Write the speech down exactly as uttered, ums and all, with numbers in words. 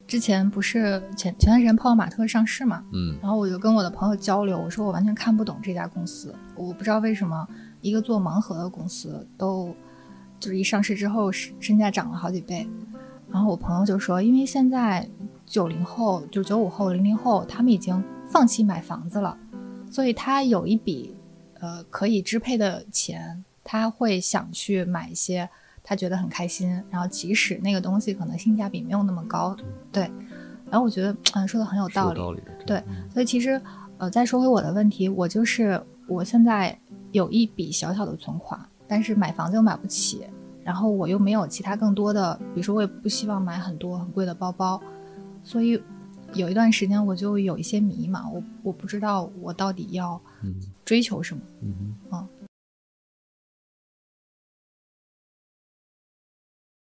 之前不是前前段时间泡泡玛特上市嘛， 嗯， 然后我就跟我的朋友交流，我说我完全看不懂这家公司，我不知道为什么一个做盲盒的公司都就是一上市之后身价涨了好几倍。然后我朋友就说，因为现在九零后、就九五后、零零后，他们已经放弃买房子了，所以他有一笔呃可以支配的钱，他会想去买一些他觉得很开心，然后即使那个东西可能性价比没有那么高，对。然后我觉得嗯说的很有道理， 道理对。所以其实呃再说回我的问题，我就是我现在有一笔小小的存款，但是买房子又买不起。然后我又没有其他更多的，比如说我也不希望买很多很贵的包包，所以有一段时间我就有一些迷茫，我我不知道我到底要追求什么。 嗯嗯，